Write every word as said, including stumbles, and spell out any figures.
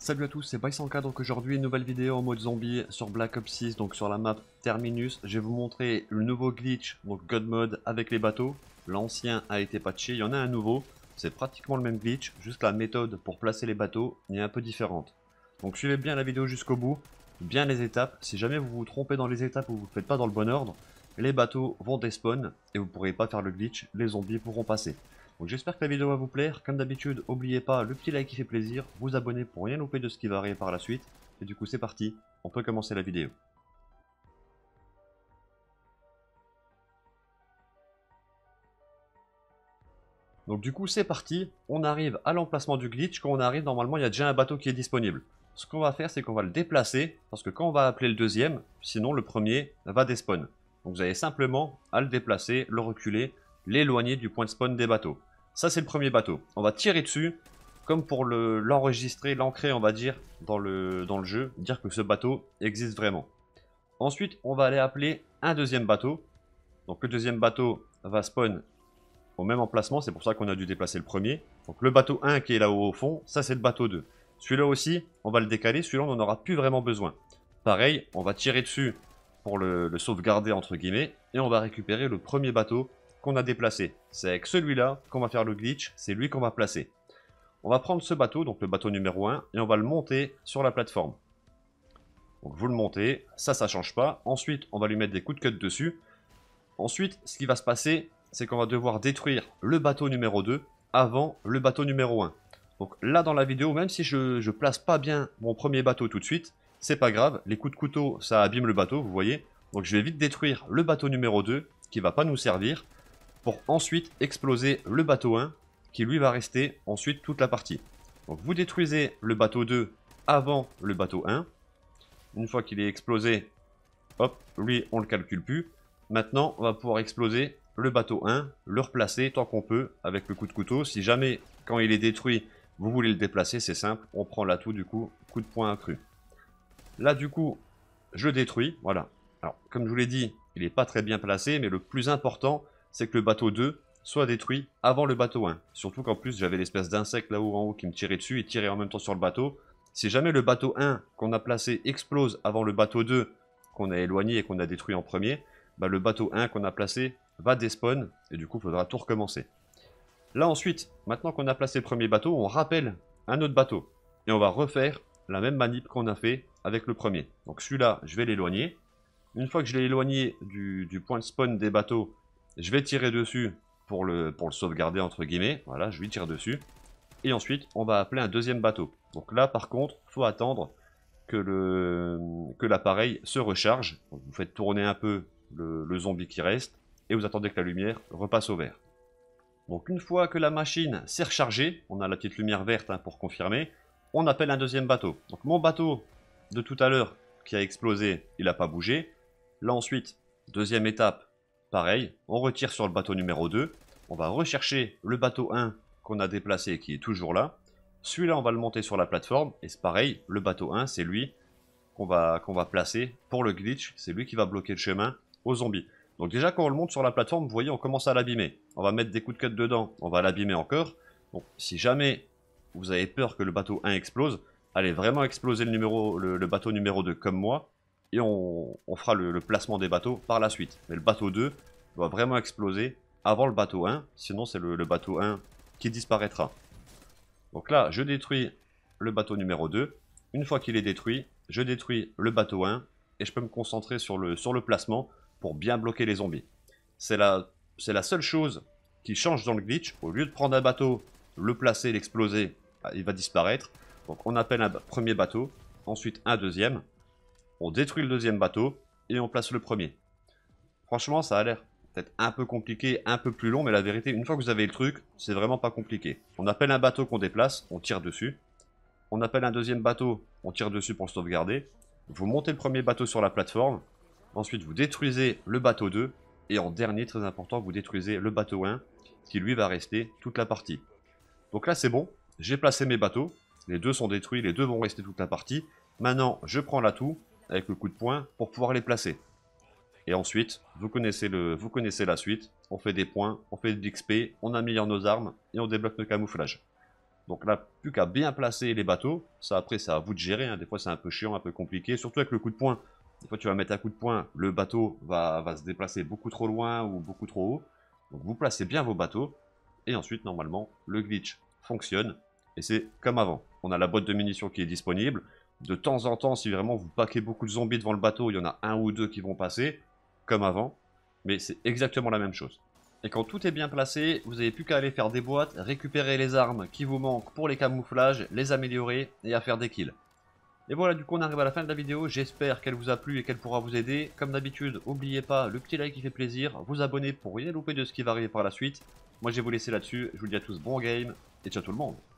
Salut à tous, c'est Bysanka, donc aujourd'hui une nouvelle vidéo en mode zombie sur Black Ops six, donc sur la map Terminus. Je vais vous montrer le nouveau glitch, donc God Mode avec les bateaux. L'ancien a été patché, il y en a un nouveau, c'est pratiquement le même glitch, juste la méthode pour placer les bateaux est un peu différente. Donc suivez bien la vidéo jusqu'au bout, bien les étapes. Si jamais vous vous trompez dans les étapes ou vous ne faites pas dans le bon ordre, les bateaux vont despawn et vous ne pourrez pas faire le glitch, les zombies pourront passer. Donc j'espère que la vidéo va vous plaire. Comme d'habitude, n'oubliez pas le petit like qui fait plaisir, vous abonner pour rien louper de ce qui va arriver par la suite. Et du coup c'est parti, on peut commencer la vidéo. Donc du coup c'est parti, on arrive à l'emplacement du glitch. Quand on arrive, normalement il y a déjà un bateau qui est disponible. Ce qu'on va faire, c'est qu'on va le déplacer, parce que quand on va appeler le deuxième, sinon le premier va despawn. Donc vous avez simplement à le déplacer, le reculer, l'éloigner du point de spawn des bateaux. Ça c'est le premier bateau. On va tirer dessus, comme pour l'enregistrer, le, l'ancrer on va dire, dans le, dans le jeu, dire que ce bateau existe vraiment. Ensuite on va aller appeler un deuxième bateau. Donc le deuxième bateau va spawn au même emplacement, c'est pour ça qu'on a dû déplacer le premier. Donc le bateau un qui est là-haut au fond, ça c'est le bateau deux. Celui-là aussi, on va le décaler, celui-là on n'en aura plus vraiment besoin. Pareil, on va tirer dessus pour le, le sauvegarder entre guillemets, et on va récupérer le premier bateau qu'on a déplacé. C'est avec celui-là qu'on va faire le glitch, c'est lui qu'on va placer. On va prendre ce bateau, donc le bateau numéro un, et on va le monter sur la plateforme. Donc vous le montez, ça, ça change pas. Ensuite, on va lui mettre des coups de cut dessus. Ensuite, ce qui va se passer, c'est qu'on va devoir détruire le bateau numéro deux avant le bateau numéro un. Donc là dans la vidéo, même si je ne place pas bien mon premier bateau tout de suite, c'est pas grave, les coups de couteau ça abîme le bateau, vous voyez. Donc je vais vite détruire le bateau numéro deux qui va pas nous servir, pour ensuite exploser le bateau un qui lui va rester ensuite toute la partie. Donc vous détruisez le bateau deux avant le bateau un. Une fois qu'il est explosé, hop, lui on le calcule plus. Maintenant on va pouvoir exploser le bateau un, le replacer tant qu'on peut avec le coup de couteau. Si jamais quand il est détruit vous voulez le déplacer, c'est simple, on prend l'atout du coup, coup de poing accru. Là du coup je le détruis, voilà. Alors comme je vous l'ai dit, il n'est pas très bien placé, mais le plus important c'est que le bateau deux soit détruit avant le bateau un. Surtout qu'en plus j'avais l'espèce d'insecte là-haut en haut qui me tirait dessus et tirait en même temps sur le bateau. Si jamais le bateau un qu'on a placé explose avant le bateau deux qu'on a éloigné et qu'on a détruit en premier, bah le bateau un qu'on a placé va despawn et du coup il faudra tout recommencer. Là ensuite, maintenant qu'on a placé le premier bateau, on rappelle un autre bateau et on va refaire la même manip qu'on a fait avec le premier. Donc celui-là, je vais l'éloigner. Une fois que je l'ai éloigné du, du point de spawn des bateaux, je vais tirer dessus pour le, pour le sauvegarder entre guillemets. Voilà, je lui tire dessus. Et ensuite, on va appeler un deuxième bateau. Donc là, par contre, il faut attendre que le que l'appareil se recharge. Donc, vous faites tourner un peu le, le zombie qui reste et vous attendez que la lumière repasse au vert. Donc une fois que la machine s'est rechargée, on a la petite lumière verte hein, pour confirmer, on appelle un deuxième bateau. Donc mon bateau de tout à l'heure qui a explosé, il n'a pas bougé. Là ensuite, deuxième étape, pareil, on retire sur le bateau numéro deux. On va rechercher le bateau un qu'on a déplacé et qui est toujours là. Celui-là, on va le monter sur la plateforme. Et c'est pareil, le bateau un, c'est lui qu'on va, qu'on va placer pour le glitch. C'est lui qui va bloquer le chemin aux zombies. Donc déjà, quand on le monte sur la plateforme, vous voyez, on commence à l'abîmer. On va mettre des coups de cut dedans, on va l'abîmer encore. Donc si jamais vous avez peur que le bateau un explose, allez vraiment exploser le, numéro, le, le bateau numéro deux comme moi. Et on, on fera le, le placement des bateaux par la suite. Mais le bateau deux doit vraiment exploser avant le bateau un. Sinon, c'est le, le bateau un qui disparaîtra. Donc là, je détruis le bateau numéro deux. Une fois qu'il est détruit, je détruis le bateau un. Et je peux me concentrer sur le, sur le placement pour bien bloquer les zombies. C'est la, c'est la seule chose qui change dans le glitch. Au lieu de prendre un bateau, le placer, l'exploser, il va disparaître. Donc on appelle un premier bateau, ensuite un deuxième. On détruit le deuxième bateau et on place le premier. Franchement, ça a l'air peut-être un peu compliqué, un peu plus long, mais la vérité, une fois que vous avez le truc, c'est vraiment pas compliqué. On appelle un bateau qu'on déplace, on tire dessus. On appelle un deuxième bateau, on tire dessus pour le sauvegarder. Vous montez le premier bateau sur la plateforme. Ensuite, vous détruisez le bateau deux. Et en dernier, très important, vous détruisez le bateau un, qui lui va rester toute la partie. Donc là, c'est bon. J'ai placé mes bateaux. Les deux sont détruits, les deux vont rester toute la partie. Maintenant, je prends l'atout avec le coup de poing pour pouvoir les placer. Et ensuite, vous connaissez, le, vous connaissez la suite. On fait des points, on fait de l'X P, on améliore nos armes et on débloque nos camouflages. Donc là, plus qu'à bien placer les bateaux. Ça, après, c'est à vous de gérer. Hein. Des fois, c'est un peu chiant, un peu compliqué. Surtout avec le coup de poing. Des fois, tu vas mettre un coup de poing, le bateau va, va se déplacer beaucoup trop loin ou beaucoup trop haut. Donc, vous placez bien vos bateaux. Et ensuite, normalement, le glitch fonctionne. Et c'est comme avant. On a la boîte de munitions qui est disponible. De temps en temps, si vraiment vous paquez beaucoup de zombies devant le bateau, il y en a un ou deux qui vont passer. Comme avant. Mais c'est exactement la même chose. Et quand tout est bien placé, vous n'avez plus qu'à aller faire des boîtes, récupérer les armes qui vous manquent pour les camouflages, les améliorer et à faire des kills. Et voilà, du coup on arrive à la fin de la vidéo, j'espère qu'elle vous a plu et qu'elle pourra vous aider. Comme d'habitude, n'oubliez pas le petit like qui fait plaisir, vous abonner pour rien louper de ce qui va arriver par la suite. Moi je vais vous laisser là-dessus, je vous dis à tous bon game et ciao tout le monde.